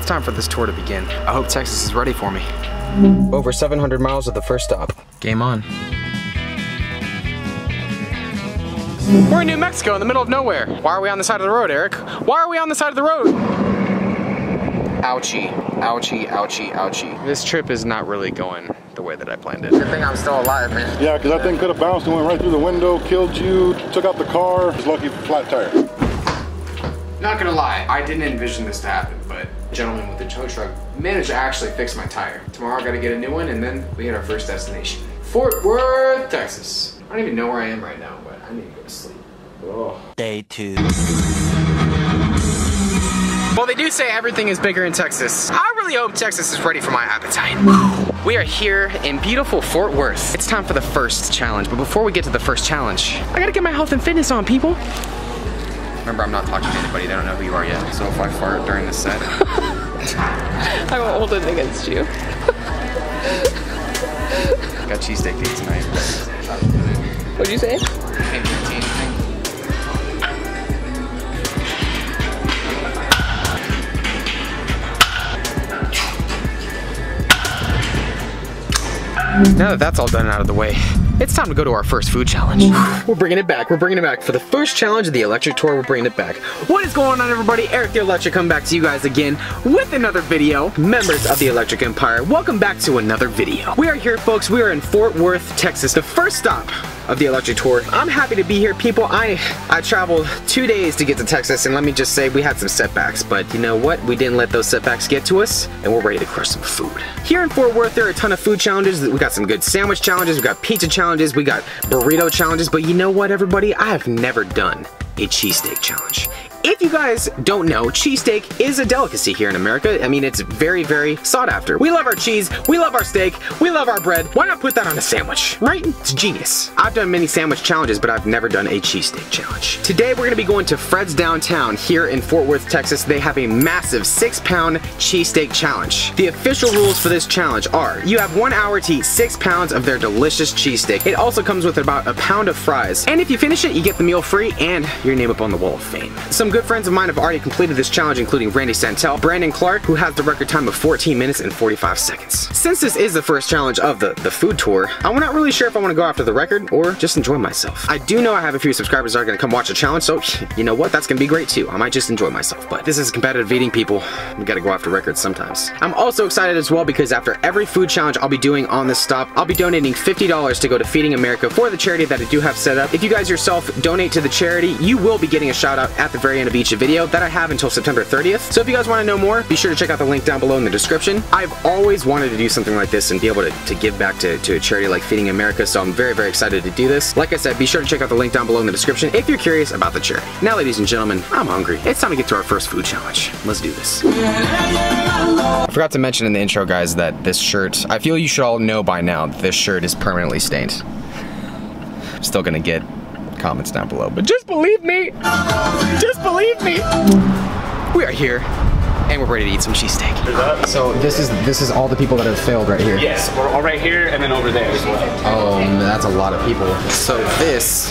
It's time for this tour to begin. I hope Texas is ready for me. Over 700 miles of the first stop. Game on. We're in New Mexico in the middle of nowhere. Why are we on the side of the road, Eric? Why are we on the side of the road? Ouchie, ouchie, ouchie, ouchie. This trip is not really going the way that I planned it. Good thing I'm still alive, man. Yeah, because that thing could have bounced and went right through the window, killed you, took out the car. It's lucky flat tire. Not gonna lie, I didn't envision this to happen, but the gentleman with the tow truck managed to actually fix my tire. Tomorrow I gotta get a new one, and then we hit our first destination. Fort Worth, Texas. I don't even know where I am right now, but I need to go to sleep. Oh. Day 2. Well, they do say everything is bigger in Texas. I really hope Texas is ready for my appetite. We are here in beautiful Fort Worth. It's time for the first challenge, but before we get to the first challenge, I gotta get my health and fitness on, people. Remember, I'm not talking to anybody. They don't know who you are yet. So if I fart during this set, I won't hold it against you. Got cheesesteak to eat tonight. What'd you say? Now that that's all done and out of the way, it's time to go to our first food challenge. We're bringing it back. We're bringing it back. For the first challenge of the electric tour, we're bringing it back. What is going on, everybody? Eric the Electric coming back to you guys again with another video. Members of the Electric Empire, welcome back to another video. We are here, folks. We are in Fort Worth, Texas, the first stop of the electric tour. I'm happy to be here, people. I traveled 2 days to get to Texas, and let me just say we had some setbacks, but you know what? We didn't let those setbacks get to us, and we're ready to crush some food. Here in Fort Worth, there are a ton of food challenges. We got some good sandwich challenges, we got pizza challenges, we got burrito challenges, but you know what, everybody? I have never done a cheesesteak challenge. If you guys don't know, cheesesteak is a delicacy here in America. I mean, it's very, very sought after. We love our cheese, we love our steak, we love our bread. Why not put that on a sandwich, right? It's genius. I've done many sandwich challenges, but I've never done a cheesesteak challenge. Today, we're gonna be going to Fred's Downtown here in Fort Worth, Texas. They have a massive 6-pound cheesesteak challenge. The official rules for this challenge are, you have 1 hour to eat 6 pounds of their delicious cheesesteak. It also comes with about a pound of fries. And if you finish it, you get the meal free and your name up on the wall of fame. Some good friends of mine have already completed this challenge, including Randy Santel, Brandon Clark, who has the record time of 14 minutes and 45 seconds. Since this is the first challenge of the food tour, I'm not really sure if I want to go after the record or just enjoy myself. I do know I have a few subscribers that are going to come watch the challenge, so you know what? That's going to be great too. I might just enjoy myself, but this is competitive eating, people. We got to go after records sometimes. I'm also excited as well because after every food challenge I'll be doing on this stop, I'll be donating $50 to go to Feeding America for the charity that I do have set up. If you guys yourself donate to the charity, you will be getting a shout out at the very end of each video that I have until September 30th. So if you guys want to know more, be sure to check out the link down below in the description. I've always wanted to do something like this and be able to give back to a charity like Feeding America, so I'm very, very excited to do this. Like I said, be sure to check out the link down below in the description if you're curious about the charity. Now, ladies and gentlemen, I'm hungry. It's time to get to our first food challenge. Let's do this. I forgot to mention in the intro, guys, that this shirt, I feel you should all know by now that this shirt is permanently stained. I'm still gonna get comments down below, but just believe me. Just believe me. We are here, and we're ready to eat some cheesesteak. So this is all the people that have failed right here. Yes, we're all right here and then over there as well. Oh, that's a lot of people. So this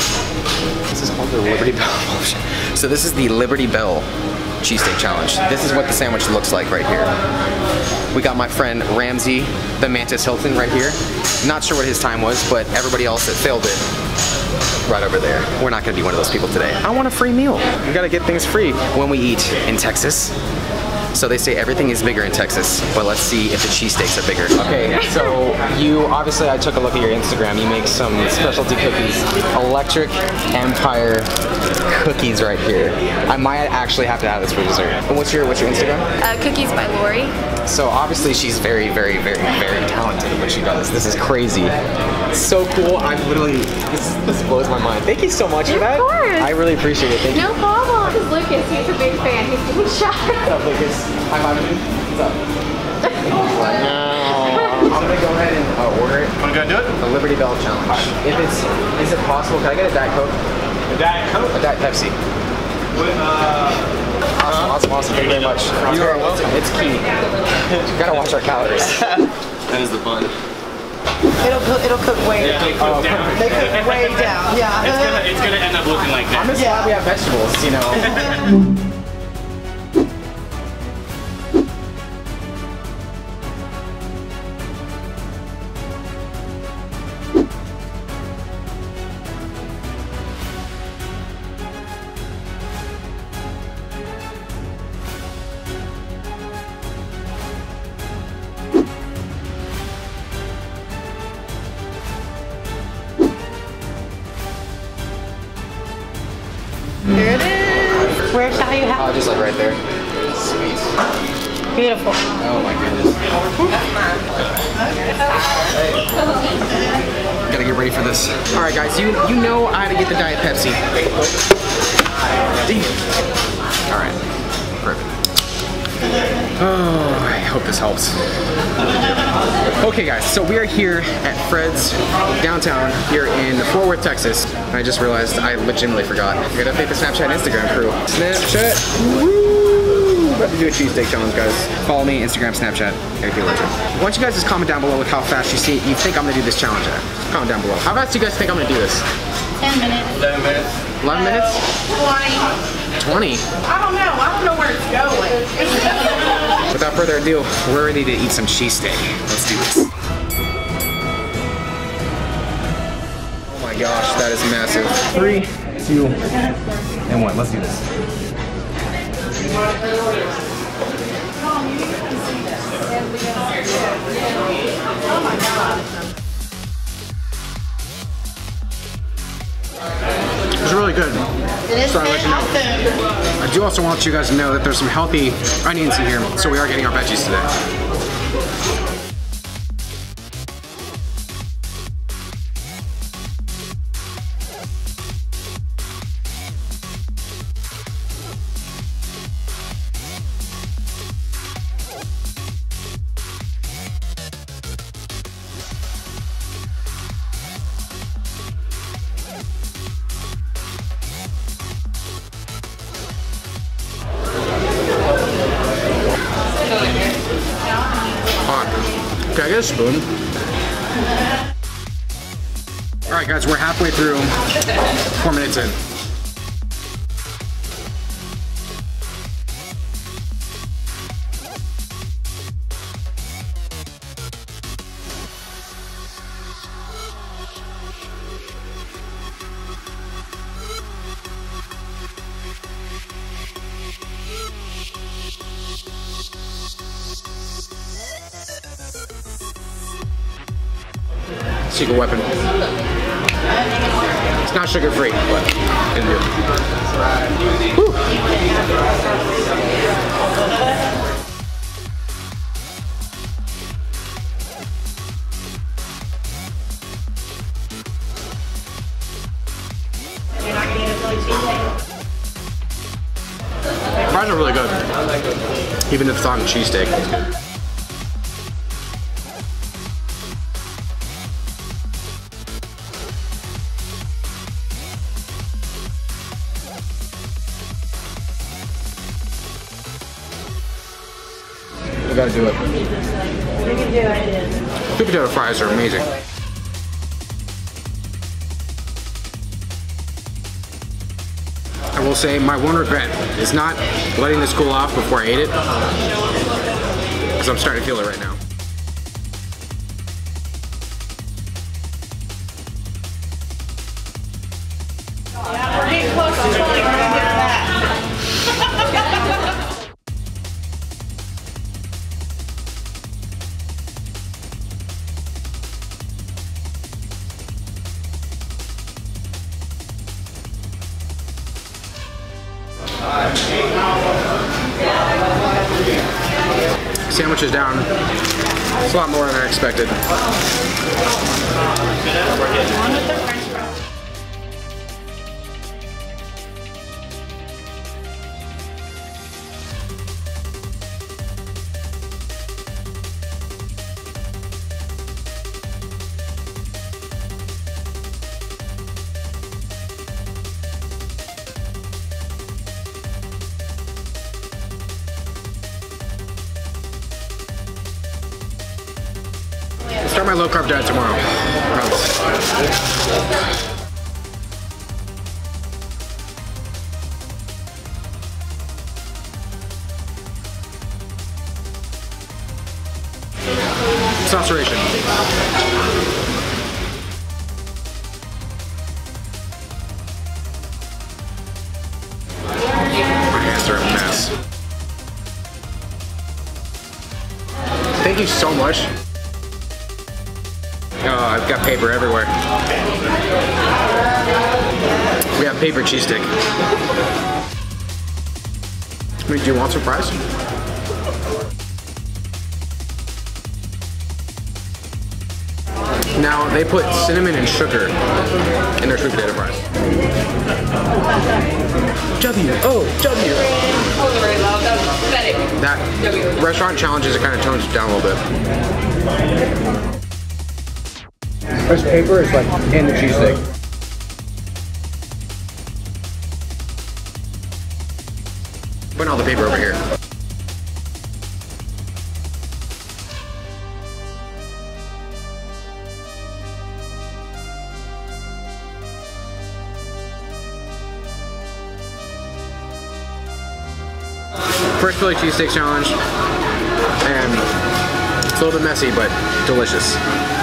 is called the Liberty Bell. So this is the Liberty Bell cheesesteak challenge. This is what the sandwich looks like right here. We got my friend Ramsey, the Mantis Hilton, right here. Not sure what his time was, but everybody else that failed it, right over there. We're not gonna be one of those people today. I want a free meal. We gotta get things free when we eat in Texas. So they say everything is bigger in Texas, but let's see if the cheesesteaks are bigger. Okay, so you, obviously I took a look at your Instagram. You make some specialty cookies. Electric Empire cookies right here. I might actually have to have this for dessert. And what's your Instagram? Cookies by Lori. So obviously she's very, very, very, very talented at what she does. This is crazy. So cool. I'm literally, this blows my mind. Thank you so much for that. Of course. I really appreciate it. Thank you. No problem. This is Lucas. He's a big fan. He's getting shot. What's up, Lucas? High five me. What's up? I'm gonna go ahead and order it. Wanna go do it? The Liberty Bell challenge. If it's, is it possible? Can I get a Diet Coke? A Diet Coke? A Diet Pepsi. With, Awesome. Thank you very much. You are welcome. It's key. You gotta watch our calories. That is the bun. It'll cook way down. They cook way down. Yeah. It's gonna end up looking like that. I'm just glad we have vegetables, you know. Where shall you have? Just like right there. Sweet. Beautiful. Oh my goodness. Gotta get ready for this. All right, guys, you know how to get the Diet Pepsi. All right, perfect. Oh, I hope this helps. Okay, guys, so we are here at Fred's downtown here in Fort Worth, Texas. I just realized I legitimately forgot. I gotta thank the Snapchat and Instagram crew. Snapchat, woo! About to do a cheesesteak challenge, guys. Follow me, Instagram, Snapchat, ART Electric. Why don't you guys just comment down below with how fast you think I'm gonna do this challenge at? Comment down below. How fast do you guys think I'm gonna do this? 10 minutes. 11 minutes. 11 minutes? 20. 20? I don't know where it's going. Without further ado, we're ready to eat some cheesesteak. Let's do this. Oh my gosh, that is massive. 3, 2, and 1. Let's do this. Oh my God. It's really good. It is So I'll let you know. food. I do also want you guys to know that there's some healthy onions in here, so we are getting our veggies today. Can I get a spoon? All right, guys, we're halfway through. 4 minutes in. Secret weapon. It's not sugar free, but can do. Whew. Fries are really good, even if it's on cheesesteak. We gotta do it. We can do it. Sweet potato fries are amazing. I will say my one regret is not letting this cool off before I ate it, because I'm starting to feel it right now. We're getting close to 20. We're gonna get that. Sandwich is down. It's a lot more than I expected. Start my low carb diet tomorrow. Promise. Saturation. My hands are a mess. Thank you so much. Oh, I've got paper everywhere. We have paper cheesesteak. Do you want some fries? Now, they put cinnamon and sugar in their sweet potato fries. W-O-W. That restaurant challenges it kind of tones it down a little bit. This paper is like in the cheesesteak. Putting all the paper over here. First Philly cheesesteak challenge, and it's a little bit messy, but delicious.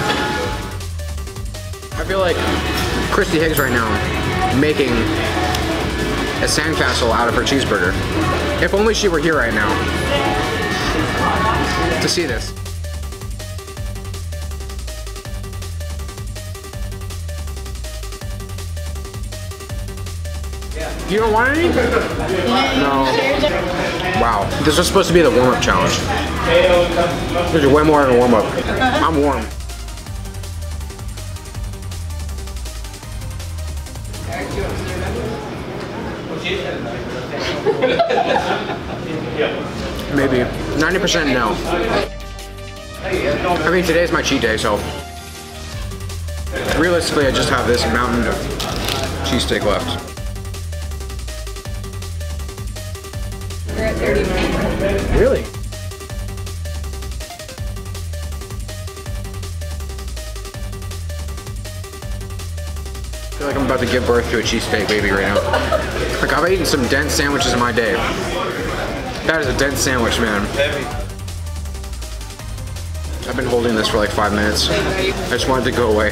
I feel like Christy Higgs right now making a sandcastle out of her cheeseburger. If only she were here right now to see this. You don't want any? No. Wow. This was supposed to be the warm-up challenge. This is way more than a warm-up. I'm warm. Maybe. 90% no. I mean, today's my cheat day, so realistically, I just have this mountain of cheesesteak left. We're at 39. Really? I feel like I'm about to give birth to a cheesesteak baby right now. Like, I've eaten some dense sandwiches in my day. That is a dense sandwich, man. I've been holding this for like 5 minutes. I just wanted to go away.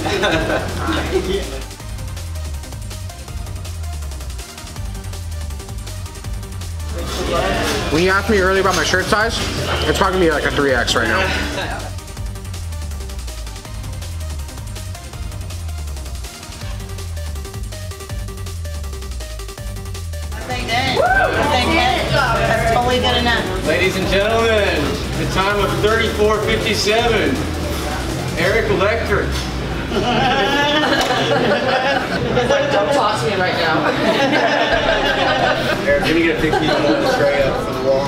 When you asked me earlier about my shirt size, it's probably gonna be like a 3X right now. That's totally good enough. Ladies and gentlemen, the time of 34:57. Eric Electric. Don't talk to me right now. Eric, can you get a picture of the tray up for the wall?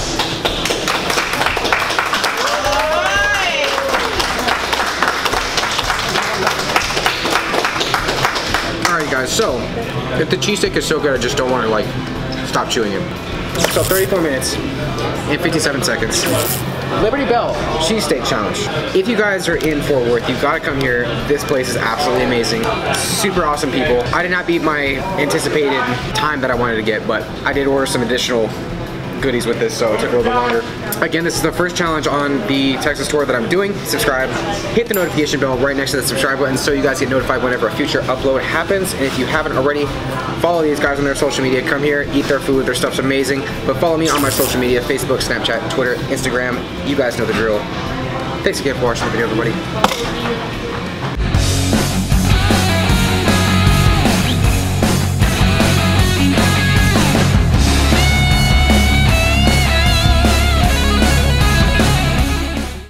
Alright guys, so if the cheesesteak is so good, I just don't want to like stop chewing it. So 34 minutes and 57 seconds. Liberty Bell cheesesteak challenge. If you guys are in Fort Worth, you've got to come here. This place is absolutely amazing. Super awesome people. I did not beat my anticipated time that I wanted to get, but I did order some additional goodies with this, so it took a little bit longer. Again, this is the first challenge on the Texas tour that I'm doing. Subscribe, hit the notification bell right next to the subscribe button so you guys get notified whenever a future upload happens. And if you haven't already, follow these guys on their social media. Come here, eat their food, their stuff's amazing. But follow me on my social media, Facebook, Snapchat, Twitter, Instagram. You guys know the drill. Thanks again for watching the video, everybody.